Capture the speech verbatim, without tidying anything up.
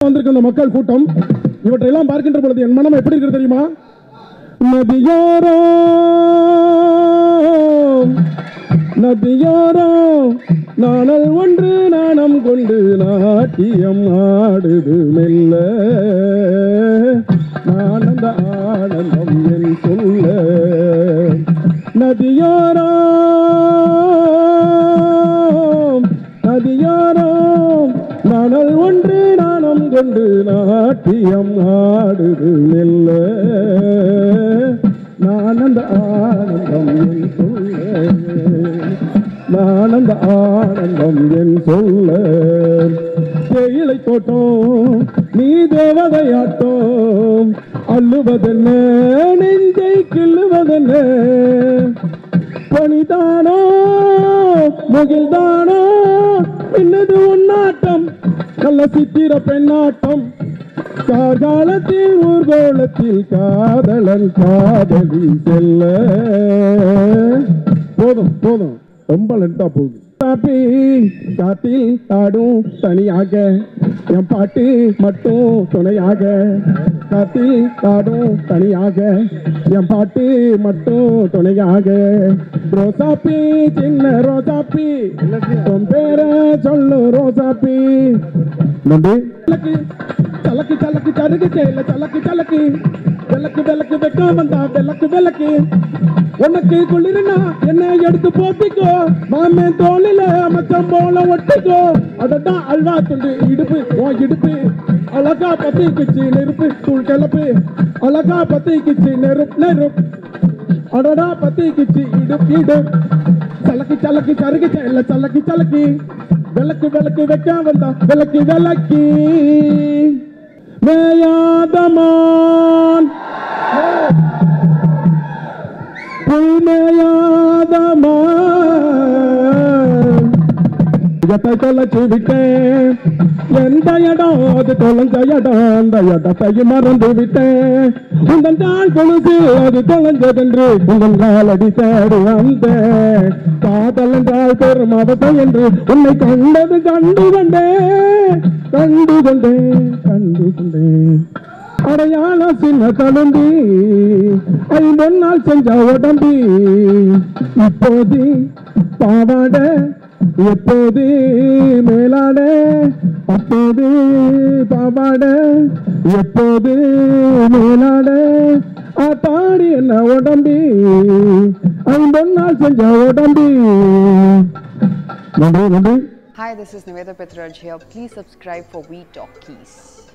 வந்திருக்க இந்த மக்கள் கூட்டம் இவற்றையெல்லாம் பார்க்கின்ற பொழுது என் மனம் எப்படி இருக்கு தெரியுமா? நதியோரோ நதியோரோ நாணல் ஒன்று நாணம் கொண்டு நாட்டியம் ஆடுது மெல்ல ஆனந்த ஆனந்தம் என் சொல்ல நதியோரோ நதியோரோ நாணல் ஒன்று நாணம் கொண்டு நாட்டியம் ஆடுது மெல்ல ஆனந்த ஆனந்தம் என் சொல்ல ஆனந்த ஆனந்தம் என் சொல்ல தேயிலை தோட்டம் நீ தேவதையாட்டம் அள்ளுவதென்ன நெஞ்சை கிள்ளுவதென்ன பணிதானோ முகில்தானோ என்னது உன்னாட்டம் நல்ல சித்திர பெண்ணாட்டம் கார்காலத்தில் ஊர்கோலத்தில் காதலன் காதலி செல்ல போதும் போதும் ரொம்ப லென்த்தா போகுது. காப்பி காத்தில் ஆடும் தனியாக என் பாட்டு மட்டும் துணையாக காத்தில் ஆடும் தனியாக என் பாட்டு மட்டும் துணையாக ரோசாப்பி சின்ன ரோசாப்பி உன் பேர சொல்லு ரோசாப்பி நம்பி சலக்கு சலக்கு சருகு செய்யல சலக்கு சலக்கு விளக்கு விளக்கு வைக்க வந்தா விளக்கு விளக்கு உனக்கு குளிர்னா என்ன எடுத்து போத்திக்கோ மாமே தோளில மச்சம் போல ஒட்டிக்கோ அததான் அல்வா துண்டு இடுப்பு ஓ இடுப்பு அழகா பத்திக்குச்சு நெருப்பு தூள் கிளப்பு அழகா பத்திக்குச்சு நெருப்பு நெருப்பு அடடா பத்திக்குச்சு இடுப்பு இடு சலக்கு சலக்கு சருகு செய்யல சலக்கு சலக்கு விளக்கு விளக்கு வைக்க வந்தா விளக்கு விளக்கி மேயாதமான் இடத்தை தொலைச்சு விட்டேன் எந்த இடம் அது தொலைஞ்ச இடம் அந்த இடத்தை மறந்து விட்டேன் உங்கள் தான் கொலுசு அது தொலைஞ்சதென்று உங்கள் காலடி தேடி வந்தேன் காதல் என்றால் பெரும் அவசம் என்று உன்னை கண்டது கண்டு கொண்டேன் கண்டு கொண்டேன் கண்டு கொண்டேன் அடையாள சின்ன தழும்பி ஐம்பொன்னால் செஞ்ச உடம்பி இப்போது பாவாட எப்போது மேலாட அப்போது பாவாட எப்போது மேலாட ஆத்தாடி என்ன உடம்பி ஐம்பொன்னால் செஞ்ச உடம்பி நன்றி நன்றி. Hi, this is Niveda Petraj here. Please subscribe for We Talk Keys.